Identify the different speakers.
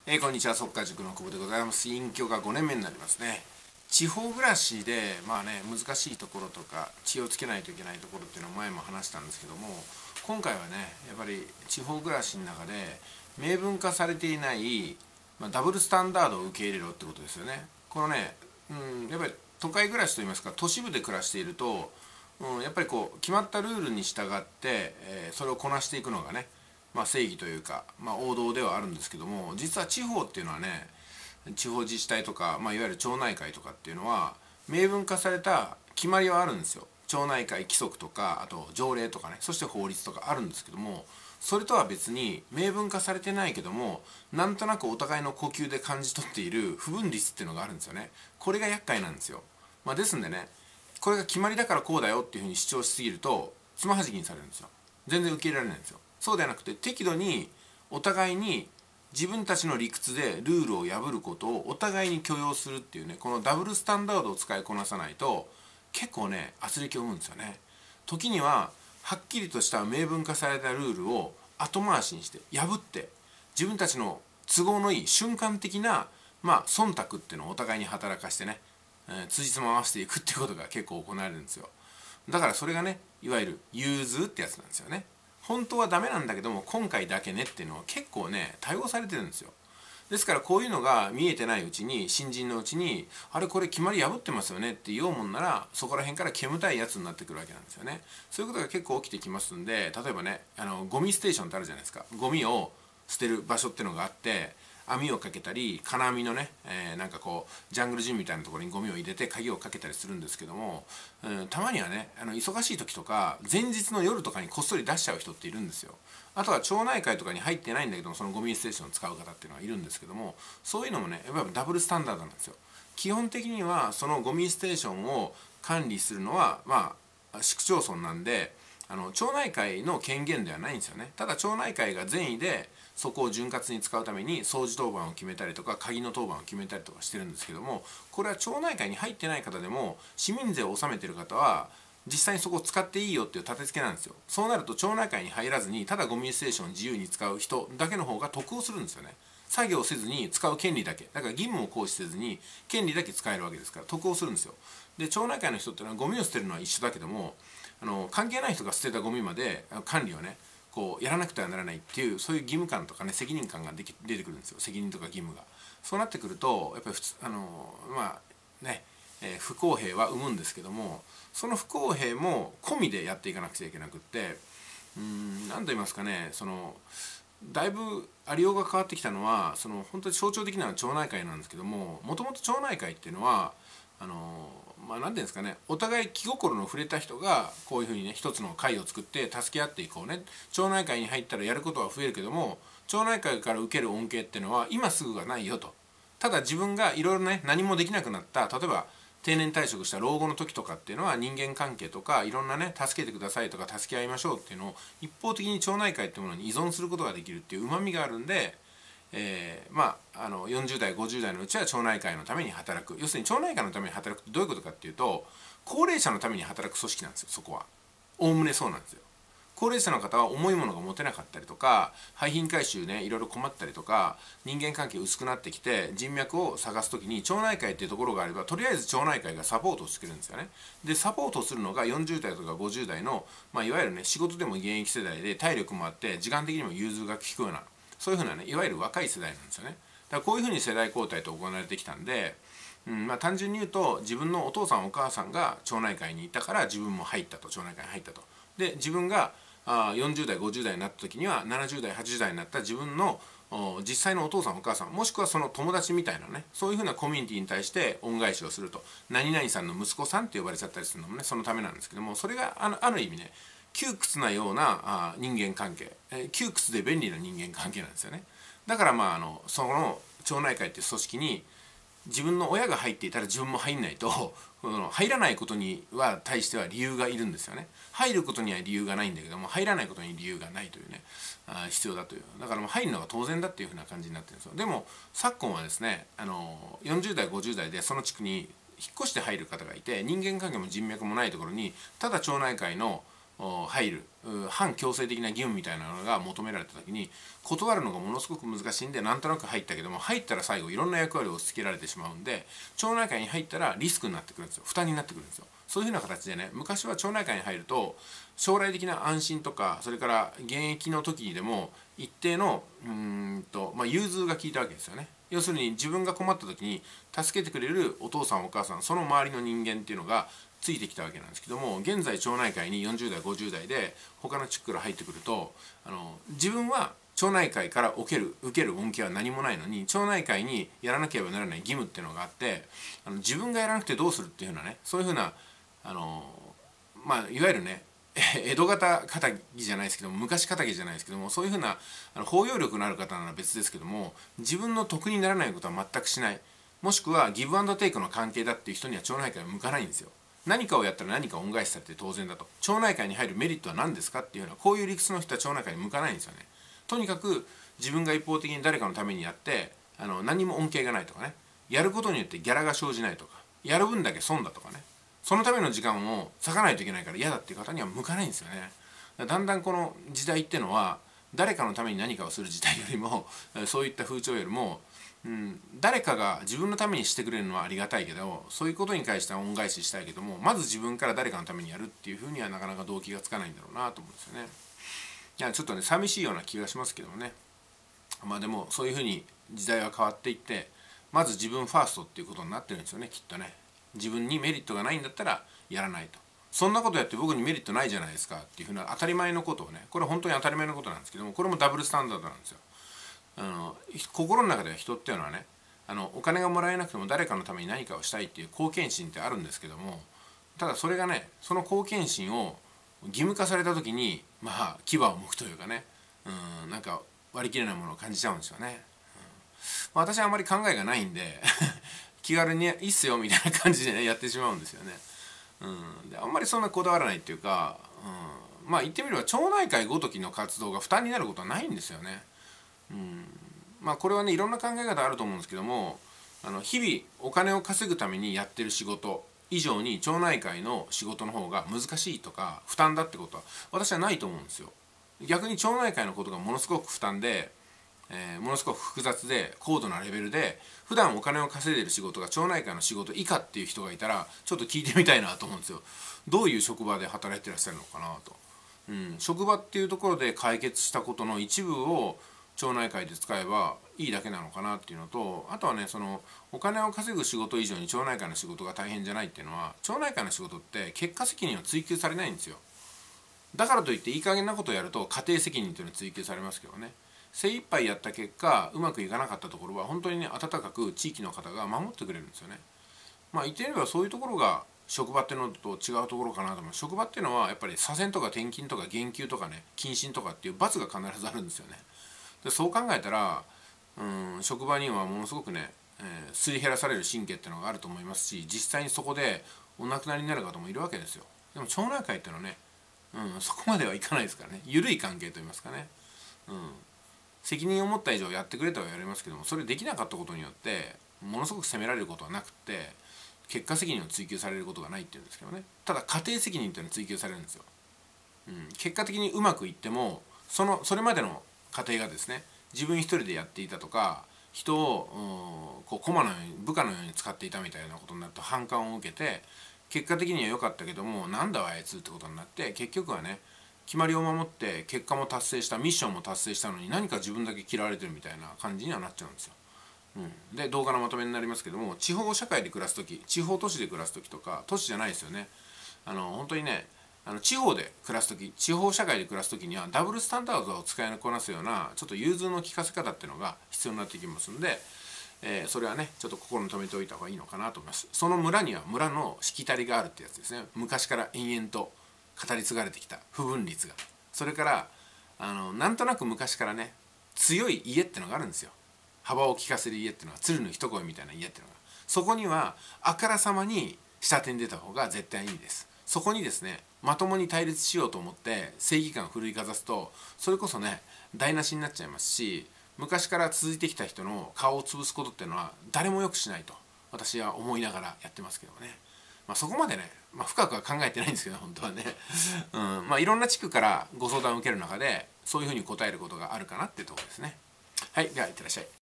Speaker 1: こんにちは、速稼塾の久保でございます。隠居が5年目になりますね。地方暮らしで難しいところとか気をつけないといけないところっていうのを前も話したんですけども、今回はねやっぱり地方暮らしの中で明文化されていない、ダブルスタンダードを受け入れろってことですよね。このね、やっぱり都会暮らしといいますか都市部で暮らしていると、やっぱりこう決まったルールに従って、それをこなしていくのがね、正義というか、王道ではあるんですけども、実は地方っていうのはね、地方自治体とか、いわゆる町内会とかっていうのは明文化された決まりはあるんですよ。町内会規則とか、あと条例とかね、そして法律とかあるんですけども、それとは別に明文化されてないけども、なんとなくお互いの呼吸で感じ取っている不分律っていうのがあるんですよね。これが厄介なんですよ。ですんでね、これが決まりだからこうだよっていうふうに主張しすぎるとつまはじきにされるんですよ。全然受け入れられないんですよ。そうではなくて、適度にお互いに自分たちの理屈でルールを破ることをお互いに許容するっていうね、このダブルスタンダードを使いこなさないと結構ね圧力を生むんですよね。時にははっきりとした明文化されたルールを後回しにして破って、自分たちの都合のいい瞬間的な忖度っていうのをお互いに働かしてね、辻褄を合わせていくっていうことが結構行われるんですよ。だからそれがね、いわゆる融通ってやつなんですよね。本当はダメなんだけども今回だけねっていうのは結構ね対応されてるんですよ。ですからこういうのが見えてないうちに、新人のうちにあれこれ決まり破ってますよねって言おうもんなら、そこら辺から煙たいやつになってくるわけなんですよね。そういうことが結構起きてきますんで、例えばね、ゴミステーションってあるじゃないですか。ゴミを捨てる場所っていうのがあって、網をかけたり金網のね、なんかこうジャングルジムみたいなところにゴミを入れて鍵をかけたりするんですけども、たまにはね忙しい時とか前日の夜とかにこっそり出しちゃう人っているんですよ。あとは町内会とかに入ってないんだけども、そのゴミステーションを使う方っていうのはいるんですけども、そういうのもねやっぱりダブルスタンダードなんですよ。基本的にはそのゴミステーションを管理するのは市区町村なんで、町内会の権限ではないんですよね。ただ町内会が善意でそこを潤滑に使うために掃除当番を決めたりとか鍵の当番を決めたりとかしてるんですけども、これは町内会に入ってない方でも市民税を納めてる方は実際にそこを使っていいよっていう立て付けなんですよ。そうなると町内会に入らずにただゴミステーションを自由に使う人だけの方が得をするんですよね。作業せずに使う権利だけだから、義務を行使せずに権利だけ使えるわけですから得をするんですよ。で町内会の人っていうのはゴミを捨てるのは一緒だけども、関係ない人が捨てたゴミまで管理をねこうやらなくてはならないっていう、そういう義務感とかね責任感が出てくるんですよ。責任とか義務が。そうなってくるとやっぱり不公平は生むんですけども、その不公平も込みでやっていかなくちゃいけなくって、何と言いますかね、だいぶありようが変わってきたのは、本当に象徴的なのは町内会なんですけども、もともと町内会っていうのは何ていうんですかね、お互い気心の触れた人がこういうふうにね一つの会を作って助け合っていこうね。町内会に入ったらやることは増えるけども、町内会から受ける恩恵っていうのは今すぐはないよと。ただ自分がいろいろね何もできなくなった、例えば定年退職した老後の時とかっていうのは、人間関係とかいろんなね助けてくださいとか助け合いましょうっていうのを一方的に町内会っていうものに依存することができるっていううまみがあるんで、40代50代のうちは町内会のために働く。要するに町内会のために働くってどういうことかっていうと、高齢者のために働く組織なんですよ。そこはおおむねそうなんですよ。高齢者の方は重いものが持てなかったりとか、廃品回収ねいろいろ困ったりとか、人間関係薄くなってきて人脈を探す時に町内会っていうところがあれば、とりあえず町内会がサポートをしてくれるんですよね。でサポートをするのが40代とか50代の、いわゆるね仕事でも現役世代で体力もあって時間的にも融通が利くような、そういうふうなねいわゆる若い世代なんですよね。だからこういうふうに世代交代と行われてきたんで、単純に言うと自分のお父さんお母さんが町内会にいたから自分も入ったと、町内会に入ったと。で自分が40代50代になった時には70代80代になった自分の実際のお父さんお母さん、もしくはその友達みたいなね、そういうふうなコミュニティに対して恩返しをすると。何々さんの息子さんって呼ばれちゃったりするのもねそのためなんですけども、それがある意味ね窮屈なような人間関係、窮屈で便利な人間関係なんですよね。だからその町内会っていう組織に自分の親が入っていたら自分も入んないと入らないことには対しては理由がいるんですよね。入ることには理由がないんだけども、入らないことに理由がないというね、必要だという。だからもう入るのが当然だっていうふうな感じになってるんですよ。でも昨今はですね、40代50代でその地区に引っ越して入る方がいて、人間関係も人脈もないところにただ町内会の入る反強制的な義務みたいなのが求められた時に断るのがものすごく難しいんで、なんとなく入ったけども、入ったら最後いろんな役割を押し付けられてしまうんで、町内会に入ったらリスクになってくるんですよ。負担になってくるんですよ。そういうふうな形でね、昔は町内会に入ると将来的な安心とか、それから現役の時にでも一定の融通が効いたわけですよね。要するに自分が困った時に助けてくれるお父さんお母さん、その周りの人間っていうのがついてきたわけなんですけども、現在町内会に40代50代で他の地区から入ってくると、自分は町内会から受ける恩恵は何もないのに、町内会にやらなければならない義務っていうのがあって、自分がやらなくてどうするっていうふうなね、そういうふうな、いわゆるね、江戸型肩着じゃないですけども、昔肩着じゃないですけども、そういうふうな包容力のある方なら別ですけども、自分の得にならないことは全くしない、もしくはギブアンドテイクの関係だっていう人には町内会は向かないんですよ。何かをやったら何か恩返しされて当然だと。町内会に入るメリットは何ですかっていうような、こういう理屈の人は町内会に向かないんですよね。とにかく自分が一方的に誰かのためにやって何も恩恵がないとかね、やることによってギャラが生じないとか、やる分だけ損だとかね、そのための時間を割かないといけないから嫌だっていう方には向かないんですよね。だんだんこの時代っていうのは、誰かのために何かをする時代よりもそういった風潮よりも、誰かが自分のためにしてくれるのはありがたいけど、そういうことに対しては恩返ししたいけども、まず自分から誰かのためにやるっていうふうにはなかなか動機がつかないんだろうなと思うんですよね。いやちょっとね寂しいような気がしますけどもね。まあでもそういうふうに時代は変わっていって、まず自分ファーストっていうことになってるんですよね、きっとね。自分にメリットがないんだったらやらないと。そんなことやって僕にメリットないじゃないですかっていうふうな当たり前のことをね、これは本当に当たり前のことなんですけども、これもダブルスタンダードなんですよ。心の中では人っていうのはね、お金がもらえなくても誰かのために何かをしたいっていう貢献心ってあるんですけども、ただそれがね、その貢献心を義務化された時に牙を剥くというかね、なんか割り切れないものを感じちゃうんですよね。私はあまり考えがないんで気軽にいいっすよみたいな感じでねやってしまうんですよね。であんまりそんなこだわらないっていうか、言ってみれば町内会ごときの活動が負担になることはないんですよね。これはねいろんな考え方あると思うんですけども、日々お金を稼ぐためにやってる仕事以上に町内会の仕事の方が難しいとか負担だってことは私はないと思うんですよ。逆に町内会のことがものすごく負担で、ものすごく複雑で高度なレベルで、普段お金を稼いでる仕事が町内会の仕事以下っていう人がいたらちょっと聞いてみたいなと思うんですよ。どういう職場で働いてらっしゃるのかなと。職場っていうところで解決したことの一部を町内会で使えばいいだけなのかなっていうのと、あとはね、そのお金を稼ぐ仕事以上に町内会の仕事が大変じゃないっていうのは、町内会の仕事って結果責任を追及されないんですよ。だからといっていい加減なことをやると家庭責任というのは追及されますけどね。精一杯やった結果うまくいかなかったところは本当にね、温かく地域の方が守ってくれるんですよね。言ってみればそういうところが職場っていうのと違うところかなと思います。職場っていうのはやっぱり左遷とか転勤とか減給とかね、謹慎とかっていう罰が必ずあるんですよね。でそう考えたら、職場にはものすごくね、すり減らされる神経っていうのがあると思いますし、実際にそこでお亡くなりになる方もいるわけですよ。でも町内会っていうのはね、そこまではいかないですからね。緩い関係といいますかね、責任を持った以上やってくれとは言われますけども、それできなかったことによってものすごく責められることはなくって、結果責任を追及されることがないっていうんですけどね。ただ家庭責任っていうのは追及されるんですよ。結果的にうまくいってもそれまでの過程がですね、自分一人でやっていたとか、人を駒のように部下のように使っていたみたいなことになると反感を受けて、結果的には良かったけどもなんだあいつってことになって、結局はね、決まりを守って結果も達成した、ミッションも達成したのに何か自分だけ嫌われてるみたいな感じにはなっちゃうんですよ。で動画のまとめになりますけども、地方社会で暮らす時、地方都市で暮らす時とか、都市じゃないですよね、本当にね、地方で暮らす時、地方社会で暮らす時にはダブルスタンダードを使いこなすようなちょっと融通の利かせ方っていうのが必要になってきますんで、それはねちょっと心に留めておいた方がいいのかなと思います。その村には村のしきたりがあるってやつですね。昔から延々と語り継がれてきた不分率が、それからなんとなく昔からね、強い家ってのがあるんですよ。幅を利かせる家っていうのは、鶴の一声みたいな家っていうのが、そこにはあからさまに下手に出た方が絶対いいです。そこにですね、まともに対立しようと思って正義感を奮いかざすと、それこそね台無しになっちゃいますし、昔から続いてきた人の顔を潰すことっていうのは誰もよくしないと私は思いながらやってますけどね。 そこまでね、深くは考えてないんですけど本当はね、いろんな地区からご相談を受ける中でそういうふうに答えることがあるかなっていうところですね。はい、ではいってらっしゃい。